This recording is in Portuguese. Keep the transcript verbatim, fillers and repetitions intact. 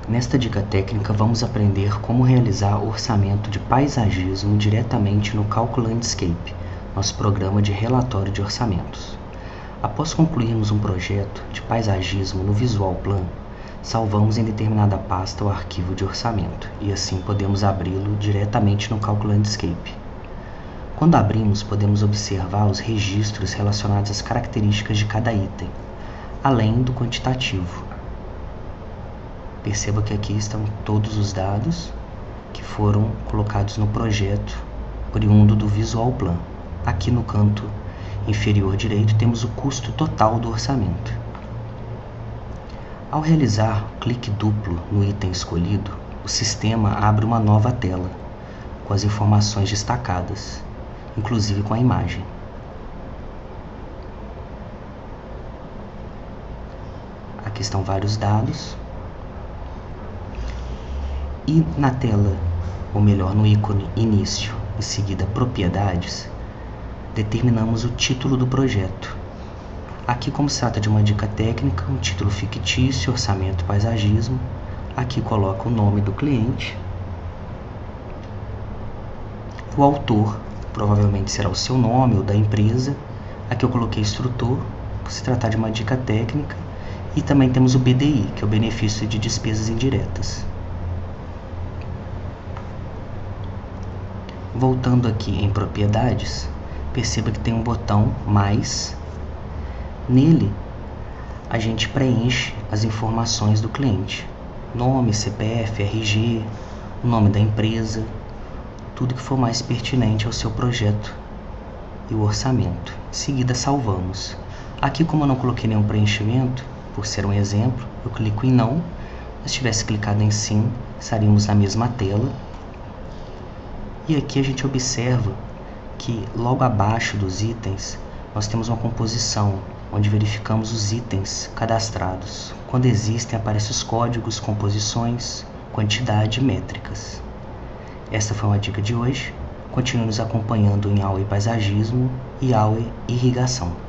Nesta dica técnica vamos aprender como realizar o orçamento de paisagismo diretamente no Calc Landscape, nosso programa de relatório de orçamentos. Após concluirmos um projeto de paisagismo no Visual Plan, salvamos em determinada pasta o arquivo de orçamento e assim podemos abri-lo diretamente no Calc Landscape. Quando abrimos, podemos observar os registros relacionados às características de cada item, além do quantitativo. Perceba que aqui estão todos os dados que foram colocados no projeto oriundo do Visual Plan. Aqui no canto inferior direito temos o custo total do orçamento. Ao realizar o clique duplo no item escolhido, o sistema abre uma nova tela com as informações destacadas, inclusive com a imagem. Aqui estão vários dados. E na tela, ou melhor, no ícone Início, em seguida Propriedades, determinamos o título do projeto. Aqui, como se trata de uma dica técnica, um título fictício, orçamento paisagismo. Aqui coloca o nome do cliente. O autor, provavelmente será o seu nome ou da empresa. Aqui eu coloquei instrutor, por se tratar de uma dica técnica. E também temos o B D I, que é o benefício de despesas indiretas. Voltando aqui em propriedades, perceba que tem um botão mais. Nele, a gente preenche as informações do cliente. Nome, C P F, R G, o nome da empresa, tudo que for mais pertinente ao seu projeto e o orçamento. Em seguida, salvamos. Aqui, como eu não coloquei nenhum preenchimento, por ser um exemplo, eu clico em não. Se tivesse clicado em sim, estaríamos na mesma tela. E aqui a gente observa que logo abaixo dos itens nós temos uma composição onde verificamos os itens cadastrados. Quando existem, aparecem os códigos, composições, quantidade e métricas. Esta foi uma dica de hoje. Continue nos acompanhando em Aue Paisagismo e Aue Irrigação.